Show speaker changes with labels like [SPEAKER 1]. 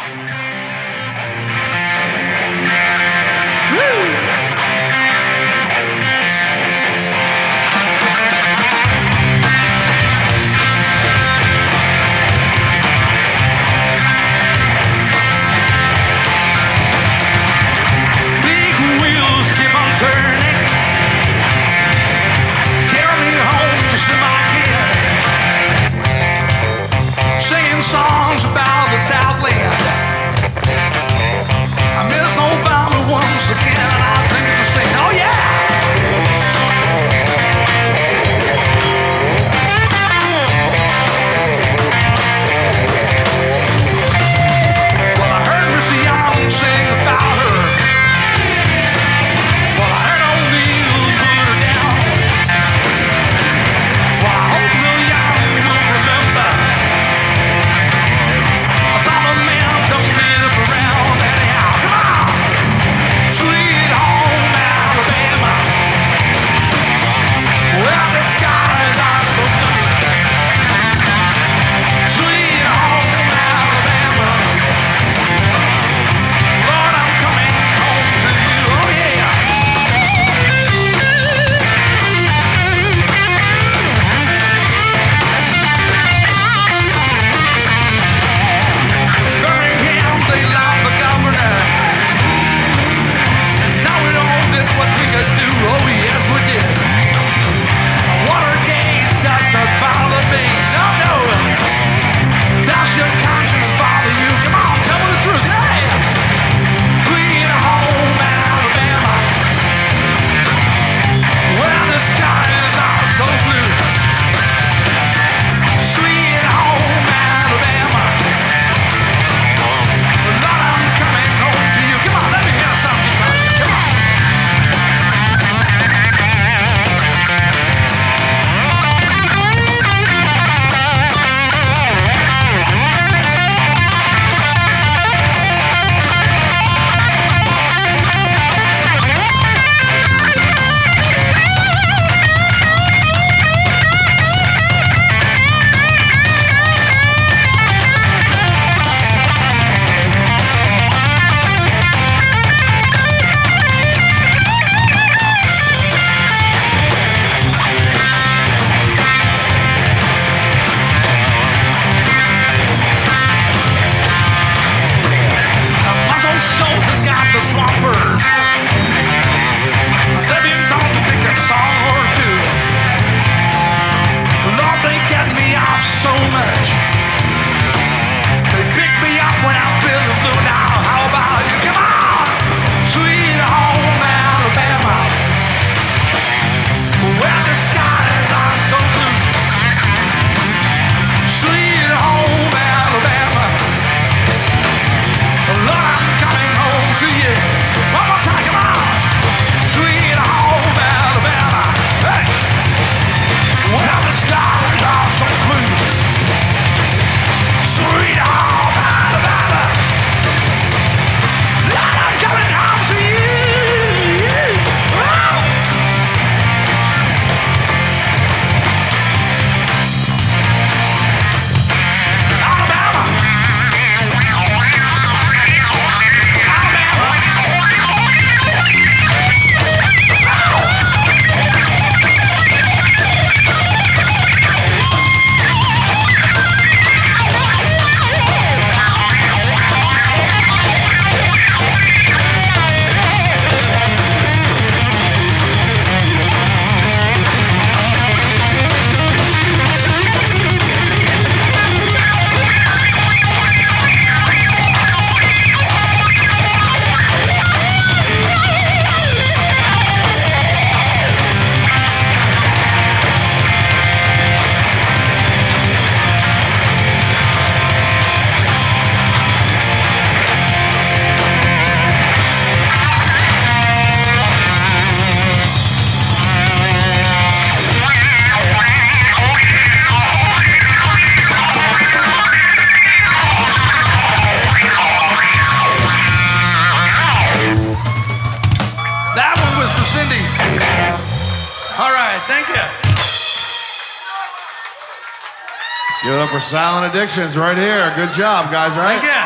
[SPEAKER 1] Songs about the Southland. I miss Obama once again, and I think to sing, oh yeah! Well, I heard Missy Young sing about her. Well, I heard O'Neill put her down. Well, I hope Neil Young will remember. Don't get up around anyhow. Come on! Sweet home Alabama. Well, the skies are so blue. Sweet home Alabama. Lord, I'm coming home to you. Oh yeah. They love the governor. Now we don't did what we could do. Oh yes we did. Watergate does not bother me. No, no. Does your conscience bother you? Come on, tell me the truth. Hey! Sweet home Alabama. Well, the skies are so blue. Sweet home Alabama. Lord, I'm coming home to you. Come on, let me hear something from you. Come on. Soldiers got the swampers. They've been known to pick a song or two. Lord, they get me off so much. They pick me up when I'm feeling blue. Now, how about you? Come on! Sweet home Alabama. Well, the skies are so blue. Sweet home Alabama. Lord, I'm coming home to you. One more time, come on. Sweet home Alabama. Hey. Well, the stars are so blue. Sweet home Alabama. Lord, I'm coming home to you. Oh. Alabama. Thank you.
[SPEAKER 2] Give it up for Silent Addictions right here. Good job, guys, right?
[SPEAKER 1] Thank you.